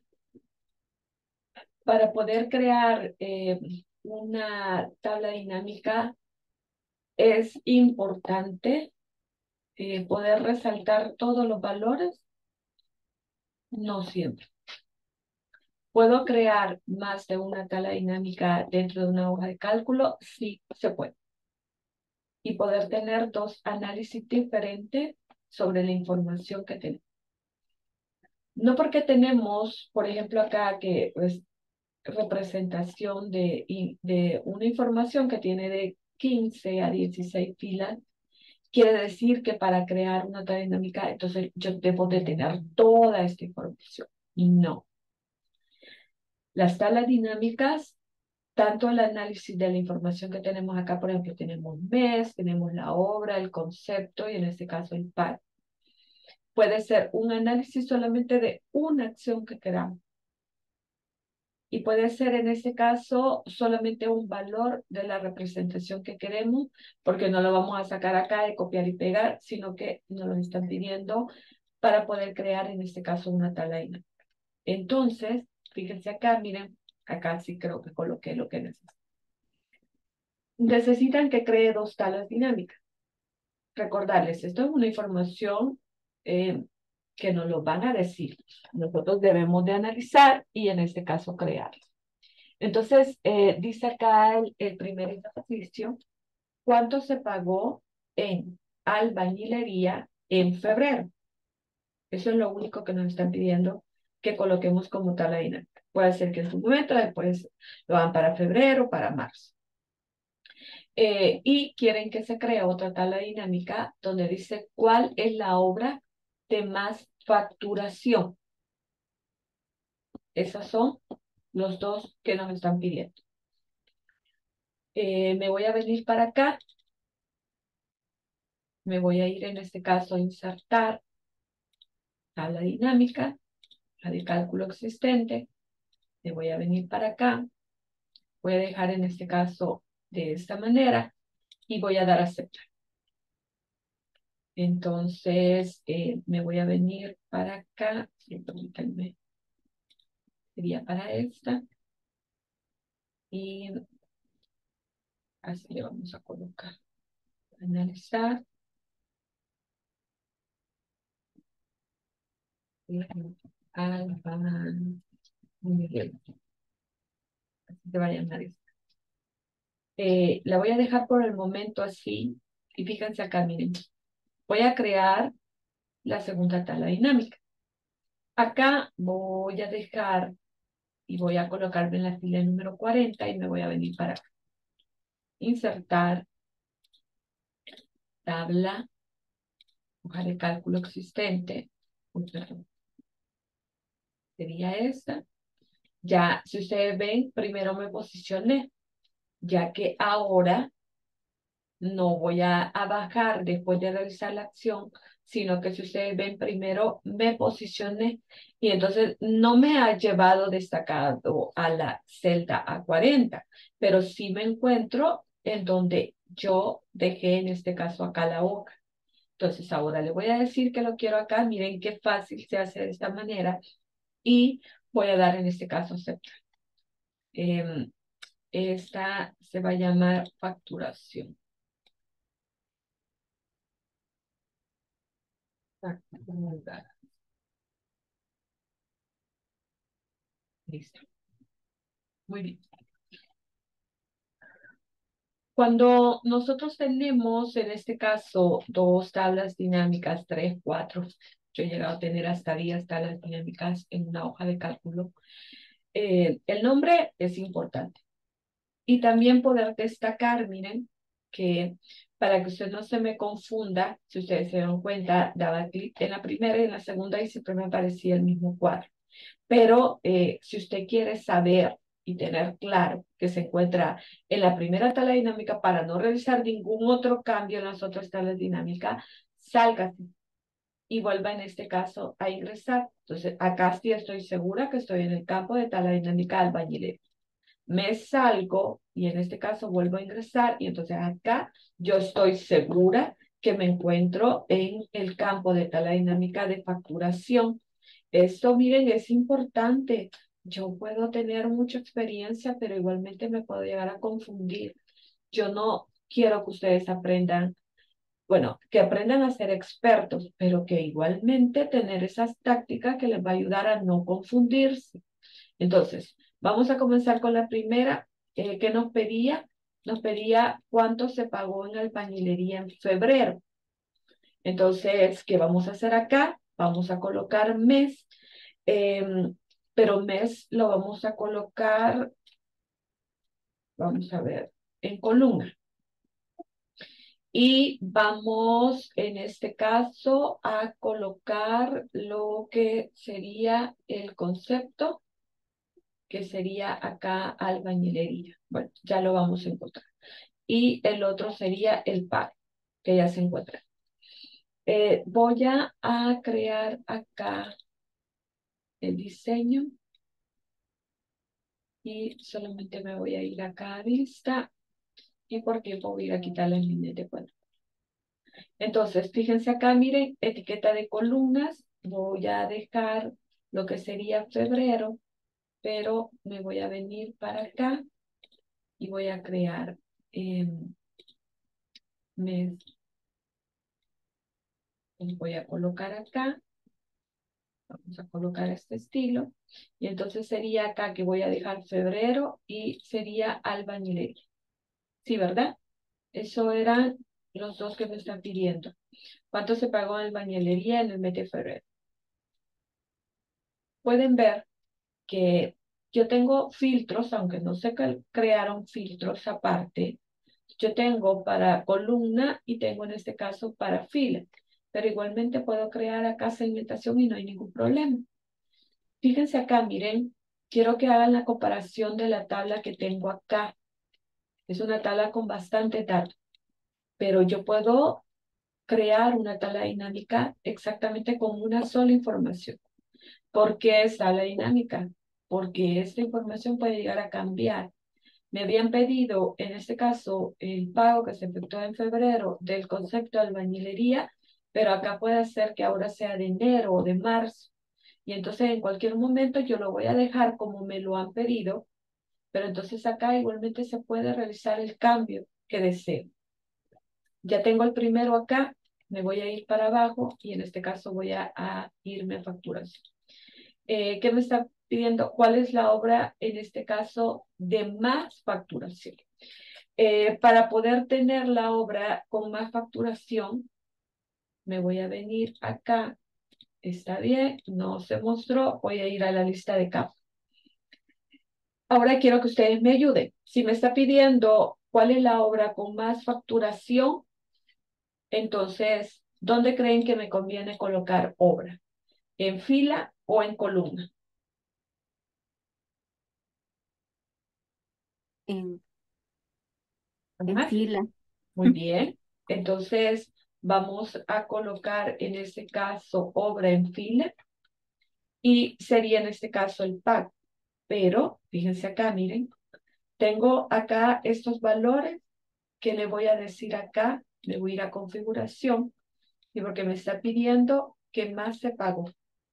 para poder crear eh, una tabla dinámica, es importante eh, poder resaltar todos los valores. No siempre. ¿Puedo crear más de una tabla dinámica dentro de una hoja de cálculo? Sí, se puede. Y poder tener dos análisis diferentes sobre la información que tenemos. No porque tenemos, por ejemplo, acá que es representación de, y- de una información que tiene de quince a dieciséis filas, quiere decir que para crear una tabla dinámica, entonces yo debo de tener toda esta información. Y no. Las tablas dinámicas, tanto el análisis de la información que tenemos acá, por ejemplo, tenemos mes, tenemos la obra, el concepto y en este caso el par. Puede ser un análisis solamente de una acción que queramos. Y puede ser en este caso solamente un valor de la representación que queremos, porque no lo vamos a sacar acá de copiar y pegar, sino que nos lo están pidiendo para poder crear en este caso una tabla dinámica. Entonces, fíjense acá, miren, acá sí creo que coloqué lo que necesito. Necesitan que cree dos tablas dinámicas. Recordarles, esto es una información eh, que nos lo van a decir. Nosotros debemos de analizar y en este caso crear. Entonces, eh, dice acá el, el primer ejercicio, ¿cuánto se pagó en albañilería en febrero? Eso es lo único que nos están pidiendo que coloquemos como tabla dinámica. Puede ser que en su momento después lo hagan para febrero, para marzo. Eh, y quieren que se cree otra tabla dinámica donde dice cuál es la obra de más facturación. Esos son los dos que nos están pidiendo. Eh, me voy a venir para acá. Me voy a ir en este caso a insertar tabla dinámica, la de cálculo existente. Me voy a venir para acá. Voy a dejar en este caso de esta manera y voy a dar a aceptar. Entonces, eh, me voy a venir para acá. Sí, permítanme. Sería para esta. Y así le vamos a colocar. Analizar. Alban. Muy bien. Así se va a llamar esta. Eh, la voy a dejar por el momento así. Y fíjense acá, miren. Voy a crear la segunda tabla dinámica. Acá voy a dejar y voy a colocarme en la fila número cuarenta y me voy a venir para acá. Insertar tabla, hoja de cálculo existente. Sería esta. Ya, si ustedes ven, primero me posicioné, ya que ahora no voy a, a bajar después de realizar la acción, sino que si ustedes ven, primero me posicioné y entonces no me ha llevado destacado a la celda A cuarenta, pero sí me encuentro en donde yo dejé en este caso acá la hoja. Entonces ahora le voy a decir que lo quiero acá, miren qué fácil se hace de esta manera y voy a dar en este caso aceptar. Eh, esta se va a llamar facturación. Listo. Muy bien. Cuando nosotros tenemos, en este caso, dos tablas dinámicas, tres, cuatro, yo he llegado a tener hasta diez tablas dinámicas en una hoja de cálculo, eh, el nombre es importante. Y también poder destacar, miren, que para que usted no se me confunda, si ustedes se dan cuenta, daba clic en la primera y en la segunda y siempre me aparecía el mismo cuadro. Pero eh, si usted quiere saber y tener claro que se encuentra en la primera tabla dinámica para no realizar ningún otro cambio en las otras tablas dinámicas, sálgase y vuelva en este caso a ingresar. Entonces, acá sí estoy segura que estoy en el campo de tabla dinámica albañilero. Me salgo y en este caso vuelvo a ingresar y entonces acá yo estoy segura que me encuentro en el campo de tabla dinámica de facturación. Esto, miren, es importante. Yo puedo tener mucha experiencia, pero igualmente me puedo llegar a confundir. Yo no quiero que ustedes aprendan, bueno, que aprendan a ser expertos, pero que igualmente tener esas tácticas que les va a ayudar a no confundirse. Entonces, vamos a comenzar con la primera eh, que nos pedía. Nos pedía cuánto se pagó en albañilería en febrero. Entonces, ¿qué vamos a hacer acá? Vamos a colocar mes, eh, pero mes lo vamos a colocar, vamos a ver, en columna. Y vamos, en este caso, a colocar lo que sería el concepto, que sería acá albañilería. Bueno, ya lo vamos a encontrar. Y el otro sería el pago, que ya se encuentra. Eh, voy a, a crear acá el diseño y solamente me voy a ir acá a vista y por tiempo voy a ir a quitar las líneas de cuadro. Entonces, fíjense acá, miren, etiqueta de columnas, voy a dejar lo que sería febrero, pero me voy a venir para acá y voy a crear eh, mes. Los voy a colocar acá. Vamos a colocar este estilo. Y entonces sería acá que voy a dejar febrero y sería albañilería. Sí, ¿verdad? Eso eran los dos que me están pidiendo. ¿Cuánto se pagó en albañilería en el mes de febrero? Pueden ver que yo tengo filtros, aunque no se crearon filtros aparte. Yo tengo para columna y tengo en este caso para fila. Pero igualmente puedo crear acá segmentación y no hay ningún problema. Fíjense acá, miren, quiero que hagan la comparación de la tabla que tengo acá. Es una tabla con bastante datos, pero yo puedo crear una tabla dinámica exactamente con una sola información. ¿Por qué es tabla dinámica? Porque esta información puede llegar a cambiar. Me habían pedido, en este caso, el pago que se efectuó en febrero del concepto de albañilería, pero acá puede ser que ahora sea de enero o de marzo. Y entonces en cualquier momento yo lo voy a dejar como me lo han pedido, pero entonces acá igualmente se puede realizar el cambio que deseo. Ya tengo el primero acá, me voy a ir para abajo y en este caso voy a, a irme a facturación. Eh, ¿Qué me está pidiendo? ¿Cuál es la obra en este caso de más facturación? Eh, para poder tener la obra con más facturación, me voy a venir acá. Está bien, no se mostró, voy a ir a la lista de campos. Ahora quiero que ustedes me ayuden. Si me está pidiendo cuál es la obra con más facturación, entonces, ¿dónde creen que me conviene colocar obra? ¿En fila o en columna? En, en Ajá. fila. Muy bien. Entonces, vamos a colocar en este caso obra en fila y sería en este caso el pago. Pero, fíjense acá, miren, tengo acá estos valores que le voy a decir acá, le voy a ir a configuración y porque me está pidiendo que más se pagó.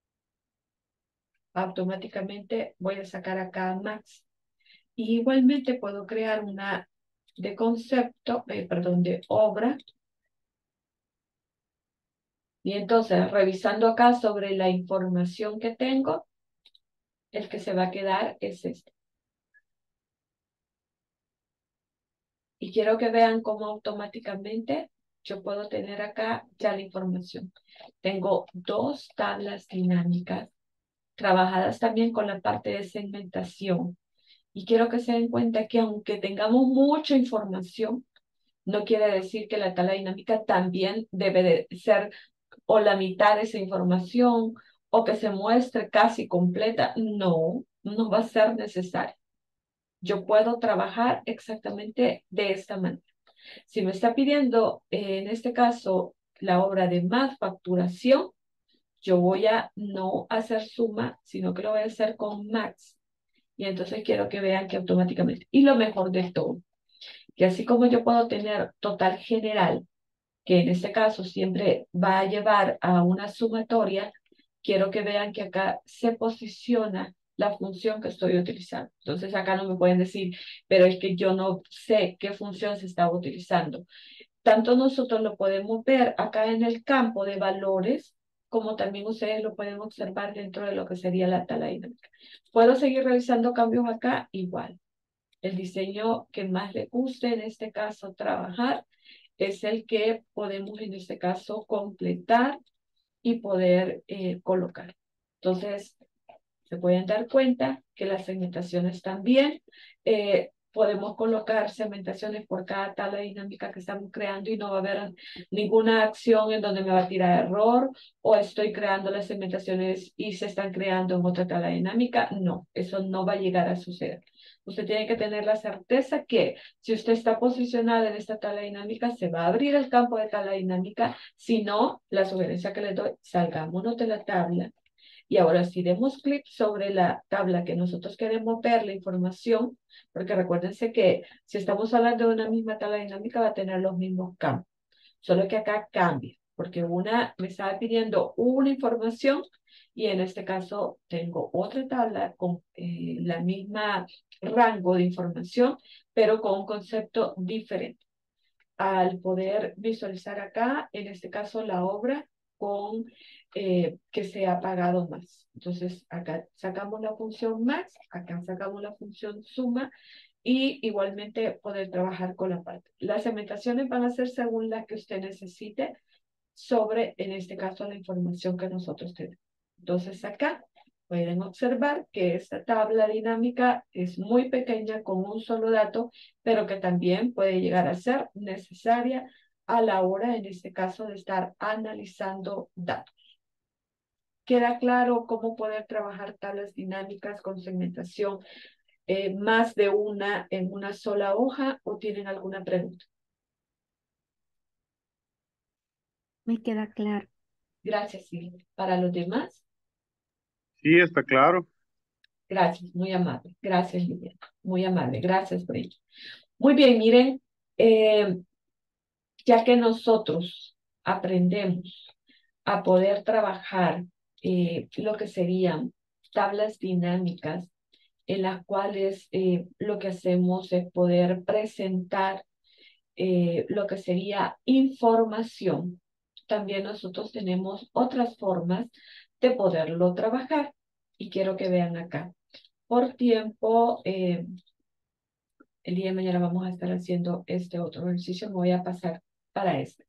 Automáticamente voy a sacar acá max. Y igualmente puedo crear una de concepto, eh, perdón, de obra. Y entonces, revisando acá sobre la información que tengo, el que se va a quedar es este. Y quiero que vean cómo automáticamente yo puedo tener acá ya la información. Tengo dos tablas dinámicas trabajadas también con la parte de segmentación. Y quiero que se den cuenta que aunque tengamos mucha información, no quiere decir que la tabla dinámica también debe de ser o la mitad de esa información o que se muestre casi completa. No, no va a ser necesario. Yo puedo trabajar exactamente de esta manera. Si me está pidiendo, eh, en este caso, la obra de más facturación, yo voy a no hacer suma, sino que lo voy a hacer con max. Y entonces quiero que vean que automáticamente. Y lo mejor de todo, que así como yo puedo tener total general, que en este caso siempre va a llevar a una sumatoria, quiero que vean que acá se posiciona la función que estoy utilizando. Entonces acá no me pueden decir, pero es que yo no sé qué función se está utilizando. Tanto nosotros lo podemos ver acá en el campo de valores, como también ustedes lo pueden observar dentro de lo que sería la tabla dinámica. ¿Puedo seguir realizando cambios acá? Igual. El diseño que más le guste en este caso trabajar es el que podemos en este caso completar y poder eh, colocar. Entonces, se pueden dar cuenta que las segmentaciones también eh, podemos colocar segmentaciones por cada tabla dinámica que estamos creando y no va a haber ninguna acción en donde me va a tirar error o estoy creando las segmentaciones y se están creando en otra tabla dinámica. No, eso no va a llegar a suceder. Usted tiene que tener la certeza que si usted está posicionado en esta tabla dinámica, se va a abrir el campo de tabla dinámica. Si no, la sugerencia que le doy, salgámonos de la tabla. Y ahora si demos clic sobre la tabla que nosotros queremos ver, la información, porque recuérdense que si estamos hablando de una misma tabla dinámica va a tener los mismos campos, solo que acá cambia, porque una me estaba pidiendo una información y en este caso tengo otra tabla con eh, la misma rango de información, pero con un concepto diferente. Al poder visualizar acá, en este caso la obra con eh, que se ha pagado más. Entonces acá sacamos la función más, acá sacamos la función suma y igualmente poder trabajar con la parte. Las segmentaciones van a ser según las que usted necesite sobre, en este caso, la información que nosotros tenemos. Entonces acá pueden observar que esta tabla dinámica es muy pequeña con un solo dato, pero que también puede llegar a ser necesaria a la hora, en este caso, de estar analizando datos. ¿Queda claro cómo poder trabajar tablas dinámicas con segmentación eh, más de una en una sola hoja o tienen alguna pregunta? Me queda claro. Gracias, Silvia. Para los demás, Sí, está claro. gracias, muy amable. Gracias, Liliana. Muy amable. Gracias, Brenda. Muy bien, miren, eh, ya que nosotros aprendemos a poder trabajar eh, lo que serían tablas dinámicas en las cuales eh, lo que hacemos es poder presentar eh, lo que sería información. También nosotros tenemos otras formas de poderlo trabajar y quiero que vean acá. Por tiempo, eh, el día de mañana vamos a estar haciendo este otro ejercicio. Me voy a pasar para este.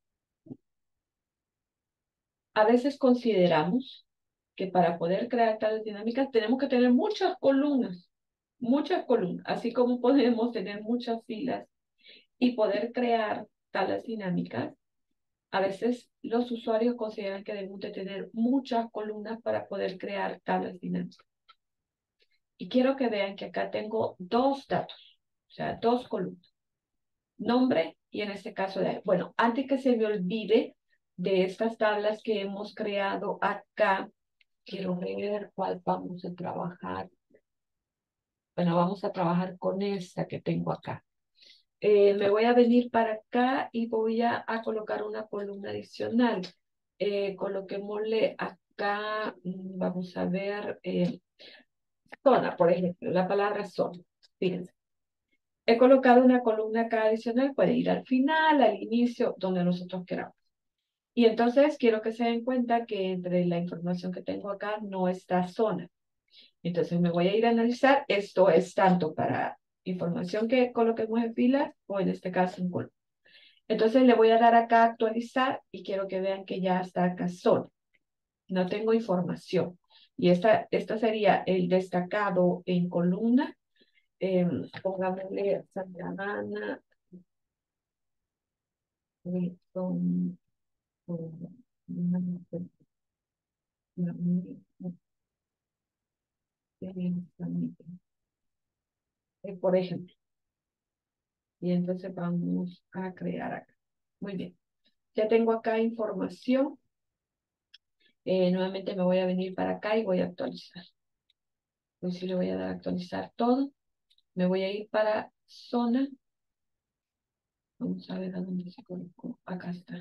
A veces consideramos que para poder crear tales dinámicas tenemos que tener muchas columnas, muchas columnas, así como podemos tener muchas filas y poder crear tales dinámicas. A veces los usuarios consideran que debemos de tener muchas columnas para poder crear tablas dinámicas. Y quiero que vean que acá tengo dos datos, o sea, dos columnas. Nombre y en este caso de, bueno, antes que se me olvide de estas tablas que hemos creado acá, quiero ver cuál vamos a trabajar. Bueno, vamos a trabajar con esta que tengo acá. Eh, me voy a venir para acá y voy a, a colocar una columna adicional. Eh, coloquémosle acá, mm, vamos a ver, eh, zona, por ejemplo, la palabra zona. Fíjense. He colocado una columna acá adicional, puede ir al final, al inicio, donde nosotros queramos. Y entonces quiero que se den cuenta que entre la información que tengo acá no está zona. Entonces me voy a ir a analizar. Esto es tanto para información que coloquemos en filas o en este caso en columna. Entonces le voy a dar acá actualizar y quiero que vean que ya está acá zona. No tengo información. Y esta, esta sería el destacado en columna. Eh, pongámosle Santa Ana. Wilson, eh, por ejemplo. Y entonces vamos a crear acá. Muy bien. Ya tengo acá información. Eh, nuevamente me voy a venir para acá y voy a actualizar. Pues sí le voy a dar a actualizar todo. Me voy a ir para zona. Vamos a ver a dónde se colocó. Acá está.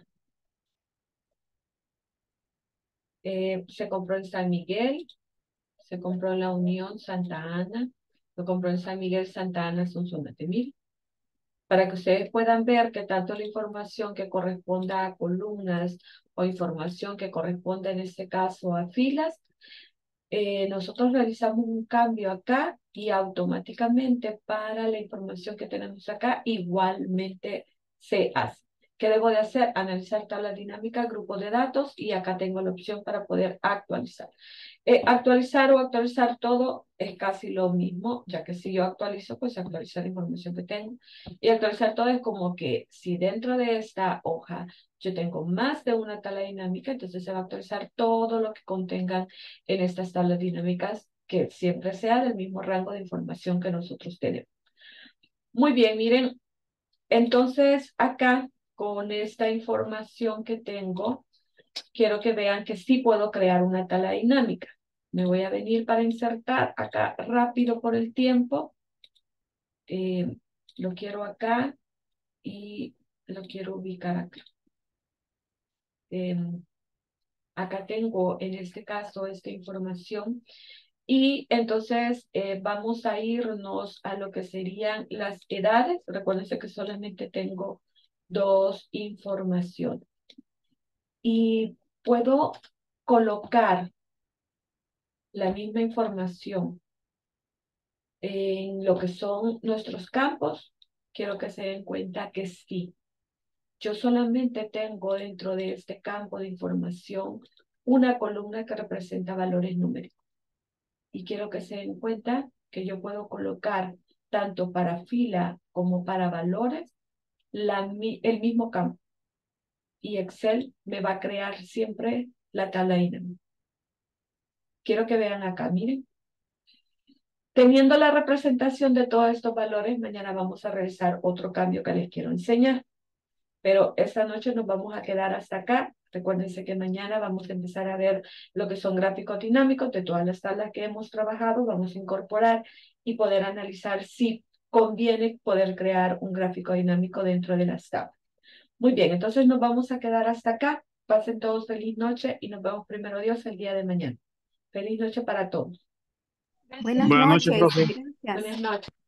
Eh, se compró en San Miguel, se compró en la Unión Santa Ana, se compró en San Miguel Santa Ana, son zonas de mil. Para que ustedes puedan ver que tanto la información que corresponda a columnas o información que corresponde en este caso a filas, eh, nosotros realizamos un cambio acá y automáticamente para la información que tenemos acá igualmente se hace. ¿Qué debo de hacer? Analizar tabla dinámica, grupo de datos y acá tengo la opción para poder actualizar. Eh, actualizar o actualizar todo es casi lo mismo, ya que si yo actualizo, pues actualizar la información que tengo. Y actualizar todo es como que si dentro de esta hoja yo tengo más de una tabla dinámica, entonces se va a actualizar todo lo que contengan en estas tablas dinámicas, que siempre sea del mismo rango de información que nosotros tenemos. Muy bien, miren, entonces acá con esta información que tengo, quiero que vean que sí puedo crear una tabla dinámica. Me voy a venir para insertar acá rápido por el tiempo. Eh, lo quiero acá y lo quiero ubicar acá. Eh, acá tengo en este caso esta información. Y entonces eh, vamos a irnos a lo que serían las edades. Recuérdense que solamente tengo dos informaciones. Y puedo colocar la misma información en lo que son nuestros campos. Quiero que se den cuenta que sí. Yo solamente tengo dentro de este campo de información una columna que representa valores numéricos. Y quiero que se den cuenta que yo puedo colocar tanto para fila como para valores la, el mismo campo. Y Excel me va a crear siempre la tabla dinámica. Quiero que vean acá, miren. Teniendo la representación de todos estos valores, mañana vamos a realizar otro cambio que les quiero enseñar. Pero esta noche nos vamos a quedar hasta acá. Recuérdense que mañana vamos a empezar a ver lo que son gráficos dinámicos de todas las tablas que hemos trabajado. Vamos a incorporar y poder analizar si conviene poder crear un gráfico dinámico dentro de las tablas. Muy bien, entonces nos vamos a quedar hasta acá. Pasen todos feliz noche y nos vemos primero Dios el día de mañana. Feliz noche para todos. Buenas Buenas noches, noches. profe. Gracias. Buenas noches.